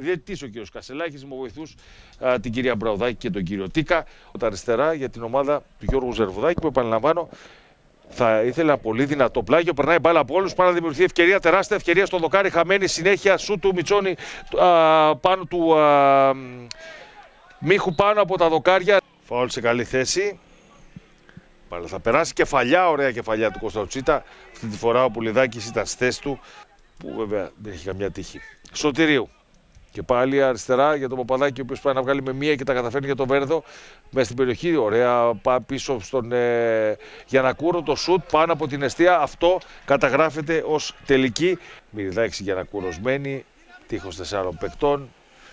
διαιτητής ο κύριος Κασελάκης, μου βοηθούς την κυρία Μπραουδάκη και τον κύριο Τίκα. Τα αριστερά για την ομάδα του Γιώργου Ζερβουδάκη, που επαναλαμβάνω θα ήθελα πολύ δυνατό πλάγιο. Περνάει μπάλα από όλους, πάνω να δημιουργηθεί ευκαιρία, τεράστια ευκαιρία στο δοκάρι, χαμένη συνέχεια σου του Μιτσόνη πάνω του Μίχου πάνω από τα δοκάρια. Φάουλ σε καλή θέση. Πάλι θα περάσει κεφαλιά, ωραία κεφαλιά του Κωνσταντζίτα. Αυτή τη φορά ο Πουλιδάκης ήταν στη θέση του, που βέβαια δεν έχει καμιά τύχη. Σωτηρίου. Και πάλι αριστερά για τον Παπαδάκη, ο οποίος πάει να βγάλει με μία και τα καταφέρνει για τον Βέρδο. Μέσα στην περιοχή, ωραία, πίσω στον Γιαννακούρο. Το σουτ πάνω από την εστία. Αυτό καταγράφεται ως τελική. Μυριδάκης Γιαννακούρος μένει. Τείχος 4 παικτών.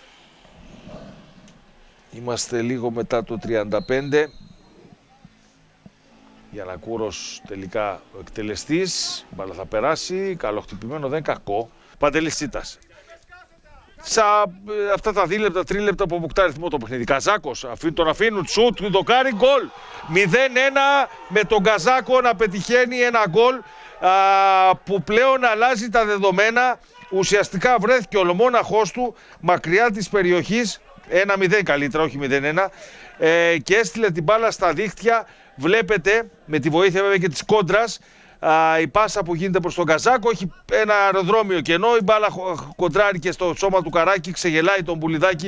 Είμαστε λίγο μετά το 35. Γιαννακούρος τελικά ο εκτελεστής. Μπάλα θα περάσει. Καλοχτυπημένο, δεν κακό. Παντελής Τσίτας. Αυτά τα 2 λεπτά, 3 λεπτά που αποκτά ρυθμό το παιχνίδι. Καζάκος, τον αφήνουν, σουτ, δοκάρι, γκολ. 0-1 με τον Καζάκο να πετυχαίνει ένα γκολ που πλέον αλλάζει τα δεδομένα. Ουσιαστικά βρέθηκε ολομόναχος του μακριά της περιοχής. 1-0 καλύτερα, όχι 0-1. Και έστειλε την μπάλα στα δίχτυα. Βλέπετε με τη βοήθεια βέβαια και της κόντρας. Η πάσα που γίνεται προς τον Καζάκο έχει ένα αεροδρόμιο κενό, η μπάλα κοντράρει και στο σώμα του Καράκη, ξεγελάει τον Πουλιδάκη.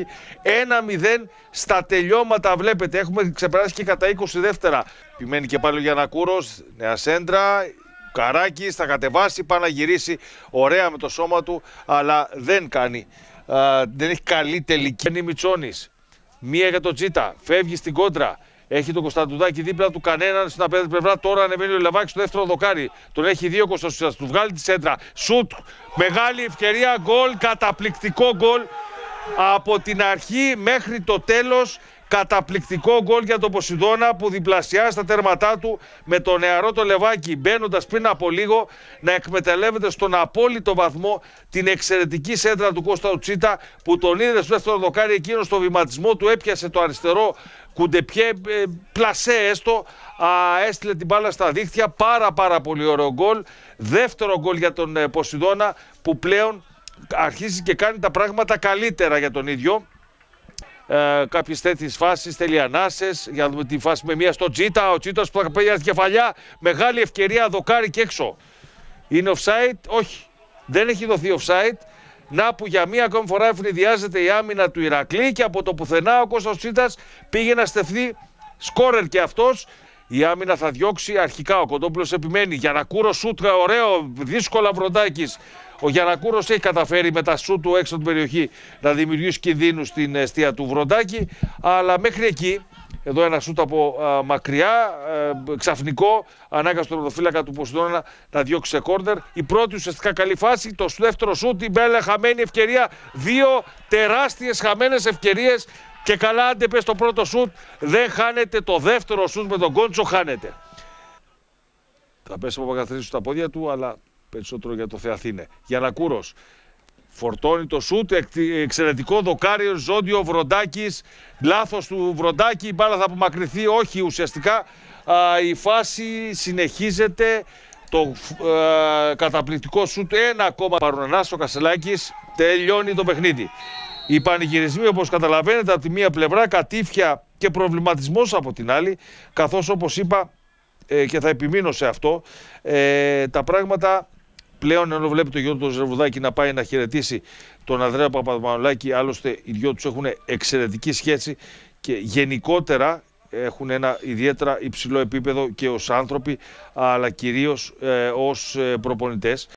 1-0 στα τελειώματα, βλέπετε, έχουμε ξεπεράσει και κατά 20 δεύτερα. Επιμένει και πάλι ο Γιαννακούρος, νέα σέντρα, Καράκης θα κατεβάσει, πάει να γυρίσει ωραία με το σώμα του, αλλά δεν κάνει, δεν έχει καλή τελική. Είναι Μιτσόνης, μία για τον Τζίτα, φεύγει στην κόντρα. Έχει τον Κωνσταντουδάκη δίπλα του, κανέναν στην απέναντι πλευρά. Τώρα ανεβαίνει ο Λεβάκης στο δεύτερο δοκάρι. Τον έχει 2 Κωνσταντουδάκης, του βγάλει τη σέντρα. Σουτ, μεγάλη ευκαιρία, γκολ, καταπληκτικό γκολ. Από την αρχή μέχρι το τέλος, καταπληκτικό γκολ για τον Ποσειδώνα που διπλασιάζει τα τέρματά του με τον νεαρό το Λεβάκη, μπαίνοντας πριν από λίγο να εκμεταλλεύεται στον απόλυτο βαθμό την εξαιρετική σέντρα του Κώστα Τσίτα, που τον είδε στο δεύτερο δοκάρι εκείνο στο βηματισμό του, έπιασε το αριστερό κουντεπιέ, πλασέ έστω, έστειλε την μπάλα στα δίχτυα. Πάρα πολύ ωραίο γκολ. Δεύτερο γκολ για τον Ποσειδώνα, που πλέον αρχίζει και κάνει τα πράγματα καλύτερα για τον ίδιο. Κάποιες τέτοιες φάσεις, θέλει ανάσες. Για να δούμε τη φάση με μία στο Τσίτα. Ο Τσίτας που θα παίρνει τη κεφαλιά. Μεγάλη ευκαιρία, δοκάρι και έξω. Είναι offside? Όχι. Δεν έχει δοθεί offside. Να που για μία ακόμη φορά ευνηδιάζεται η άμυνα του Ηρακλή και από το πουθενά ο Κώστας Τσίτας πήγε να στεφθεί σκόρερ και αυτός. Η άμυνα θα διώξει αρχικά. Ο Κοντόπουλος επιμένει. Γιαννακούρο σούτ, ωραίο, δύσκολα Βροντάκης. Ο Γιαννακούρος έχει καταφέρει με τα σούτ του έξω από την περιοχή να δημιουργήσει κινδύνους στην αιστεία του Βροντάκη. Αλλά μέχρι εκεί, εδώ ένα σούτ από μακριά, ξαφνικό, ανάγκασε τον πρωτοφύλακα του Ποσειδώνα να διώξει σε κόρνερ. Η πρώτη ουσιαστικά καλή φάση, το δεύτερο σούτ, η μπέλα χαμένη ευκαιρία. 2 τεράστιες χαμένες ευκαιρίες. Και καλά, αν δεν πες το πρώτο σούτ, δεν χάνεται. Το δεύτερο σούτ με τον Κόντσο χάνεται. Θα πέσει από Παπακαθαρίδης στα πόδια του, αλλά περισσότερο για το Θεαθήνε. Γιαννακούρος φορτώνει το σούτ, εξαιρετικό δοκάριο, ζώντιο Βροντάκης. Λάθος του Βροντάκη, η μπάλα θα απομακρυνθεί, όχι ουσιαστικά. Η φάση συνεχίζεται. Το καταπληκτικό σούτ, ένα ακόμα παρονανάς ο Κασελάκης, τελειώνει το παιχνίδι. Οι πανηγυρισμοί, όπως καταλαβαίνετε, από τη μία πλευρά, κατήφια και προβληματισμός από την άλλη, καθώς όπως είπα και θα επιμείνω σε αυτό, τα πράγματα πλέον, ενώ βλέπει το Γιώργο Ζερβουδάκη να πάει να χαιρετήσει τον Ανδρέα Παπαδημανολάκη, άλλωστε οι δυο τους έχουν εξαιρετική σχέση και γενικότερα έχουν ένα ιδιαίτερα υψηλό επίπεδο και ως άνθρωποι, αλλά κυρίως ως προπονητές.